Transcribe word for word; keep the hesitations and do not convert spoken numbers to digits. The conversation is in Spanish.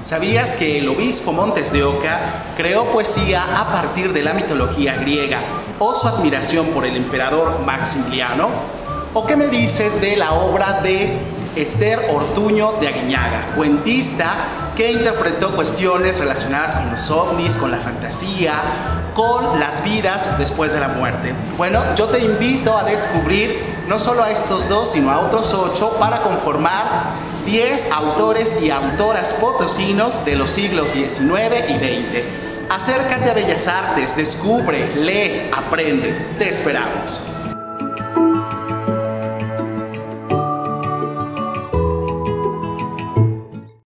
¿Sabías que el obispo Montes de Oca creó poesía a partir de la mitología griega o su admiración por el emperador Maximiliano? ¿O qué me dices de la obra de Esther Ortuño de Aguiñaga, cuentista que interpretó cuestiones relacionadas con los ovnis, con la fantasía, con las vidas después de la muerte? Bueno, yo te invito a descubrir no solo a estos dos, sino a otros ocho para conformar diez autores y autoras potosinos de los siglos diecinueve y veinte. Acércate a Bellas Artes, descubre, lee, aprende. Te esperamos.